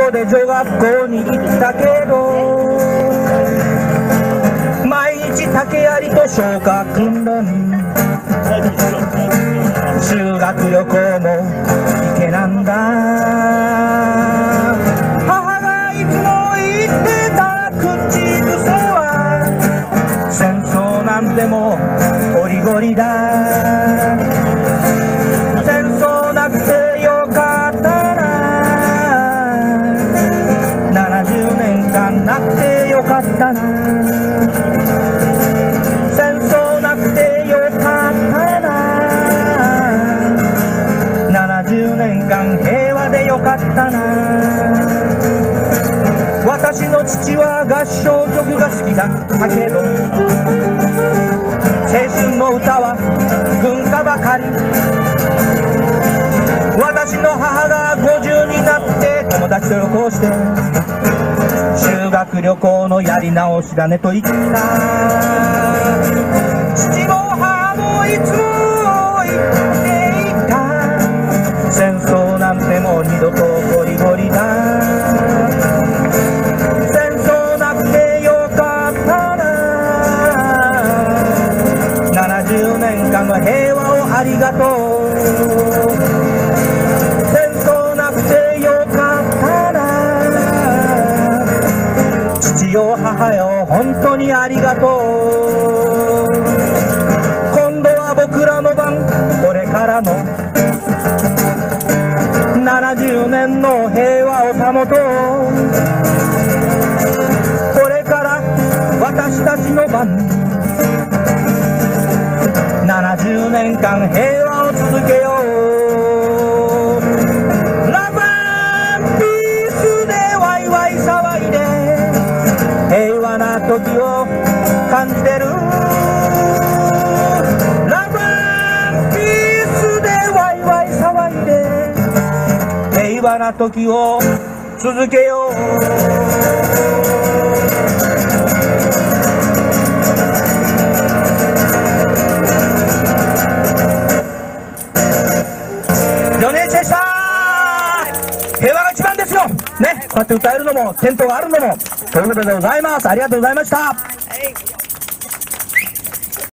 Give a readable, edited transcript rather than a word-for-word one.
校で女学校に行ったけど、毎日竹槍と消火訓練、修学旅行も行けなんだ。母がいつも言ってた口癖は、戦争なんてもうゴリゴリだ。戦争なくてよかったな、70年間なくてよかったな、戦争なくてよかったな、70年間平和でよかったな。私の父は合唱曲が好きだったけど、青春の歌は軍歌ばかり。私の母が50になって友達と旅行して、修学旅行のやり直しだねと言った。父も母もいつも言っていた、戦争なんてもう二度とゴリゴリだ。戦争なくてよかったな、70年間の平和をありがとう。戦争なくてよかったな、父よ母よ本当にありがとう。今度は僕らの番、これからの70年の平和を保とう。これから私たちの番、70年間平和を続けよう。ラブ&ピースでワイワイ騒いで平和な時を感じてる。ラブ&ピースでワイワイ騒いで平和な時を続けよう。平和が一番ですよね。こうやって歌えるのもテントがあるのもということでございます。ありがとうございました。